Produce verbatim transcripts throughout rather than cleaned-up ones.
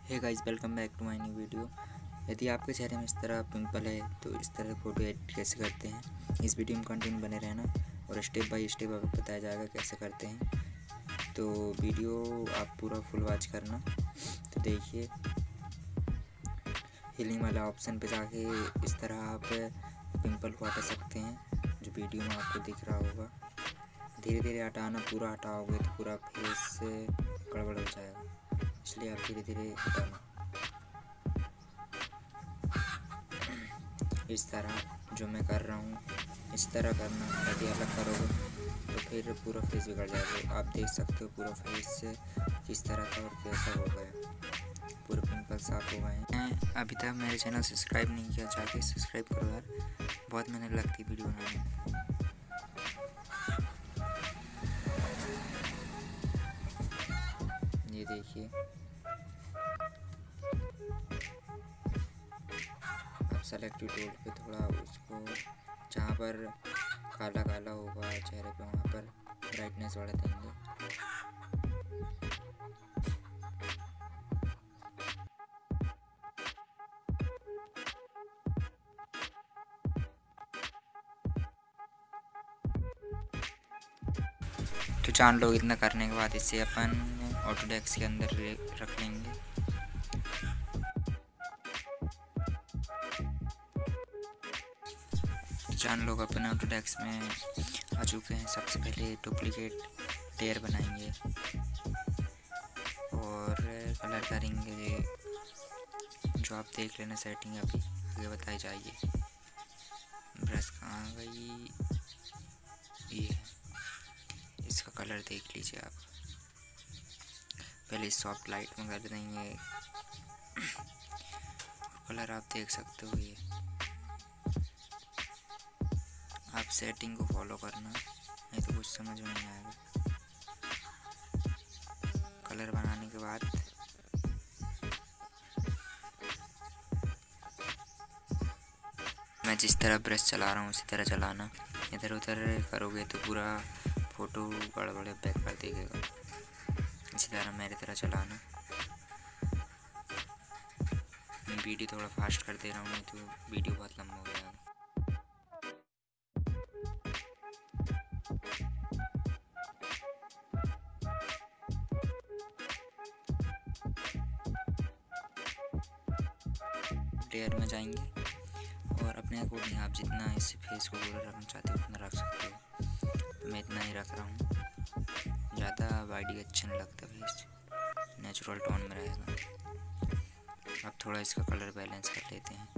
Hey guys, welcome back to my new video. यदि आपके चेहरे में इस तरह पिंपल है तो इस तरह फ़ोटो एडिट कैसे करते हैं, इस वीडियो में कंटिन्यू बने रहना और स्टेप बाय स्टेप आपको बताया जाएगा कैसे करते हैं। तो वीडियो आप पूरा फुल वॉच करना। तो देखिए, हीलिंग वाला ऑप्शन पे जाके इस तरह आप पिंपल को हटा सकते हैं, जो वीडियो में आपको दिख रहा होगा। धीरे धीरे हटाना, पूरा हटाओगे तो पूरा फेस गड़बड़ हो जाएगा, इसलिए आप धीरे धीरे हटाना। इस तरह जो मैं कर रहा हूँ इस तरह करना। यदि अलग करोगे तो फिर पूरा फेस बिगड़ जाएगा। आप देख सकते हो पूरा फेस किस तरह का और कैसा हो गया, पूरे पिंपल साफ हो गए हैं। अभी तक मेरे चैनल सब्सक्राइब नहीं किया, जाके सब्सक्राइब करो यार, बहुत मेहनत लगती है वीडियो बनाने में। ये देखिए, आप सेलेक्टेड टूल पे थोड़ा उसको, जहाँ पर काला काला होगा चेहरे पे वहाँ पर ब्राइटनेस बढ़ा देंगे। तो जान लो, इतना करने के बाद इसे अपन ऑटोडेस्क के अंदर रख लेंगे। जान लोग अपने ऑटोडेस्क में आ चुके हैं। सबसे पहले डुप्लीकेट लेयर बनाएंगे और कलर करेंगे, जो आप देख लेना। सेटिंग अभी आगे बताई जाइए। ब्रश कहाँ गई, ये इसका कलर देख लीजिए आप। पहले सॉफ्ट लाइट में कर देंगे, कलर आप देख सकते हो। ये आप सेटिंग को फॉलो करना, नहीं तो कुछ समझ में नहीं आएगा। कलर बनाने के बाद मैं जिस तरह ब्रश चला रहा हूँ उसी तरह चलाना। इधर उधर करोगे तो पूरा फ़ोटो गड़बड़ बैक कर देगा। इसी तरह मेरी तरह चलाना। मैं वीडियो थोड़ा फास्ट कर दे रहा हूँ, नहीं तो वीडियो बहुत लंबा हो जाएगा। लेयर में जाएंगे और अपने अकॉर्डिंग आप जितना इस फेस को पूरा रखना चाहते हो उतना रख सकते हो। तो मैं इतना ही रख रहा हूँ, ज़्यादा बॉडी अच्छा नहीं लगता, फेस नेचुरल टोन में रहेगा। अब थोड़ा इसका कलर बैलेंस कर लेते हैं।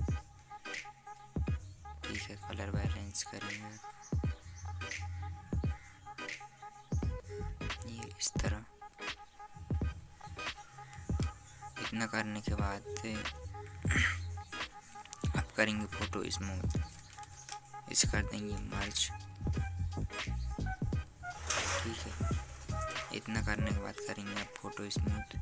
ठीक है, कलर बैलेंस करेंगे ये इस तरह। इतना करने के बाद आप करेंगे फ़ोटो स्मूथ, इसे कर देंगे मर्ज। ठीक है, इतना करने के बाद करेंगे आप फ़ोटो स्मूथ।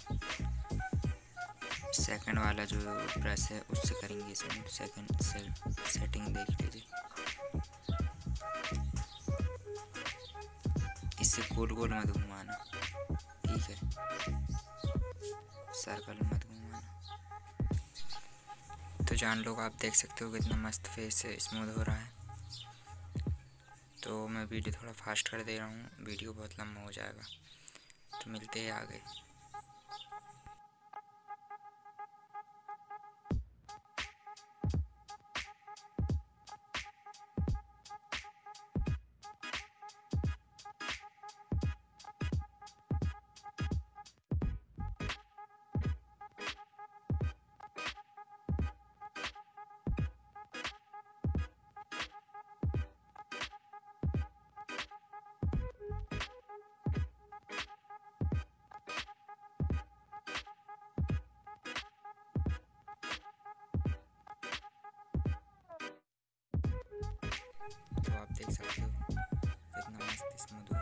सेकंड वाला जो ब्रश है उससे करेंगे स्मूथ। सेकंड से सेटिंग देख लीजिए, इससे गोल गोल मत घुमाना। ठीक है, सर्कल मत घुमाना। तो जान लोग, आप देख सकते हो कितना मस्त फेस स्मूथ हो रहा है। तो मैं वीडियो थोड़ा फास्ट कर दे रहा हूँ, वीडियो बहुत लंबा हो जाएगा। तो मिलते हैं आगे। तो आप देख सकते हो कितना मस्त स्मूथ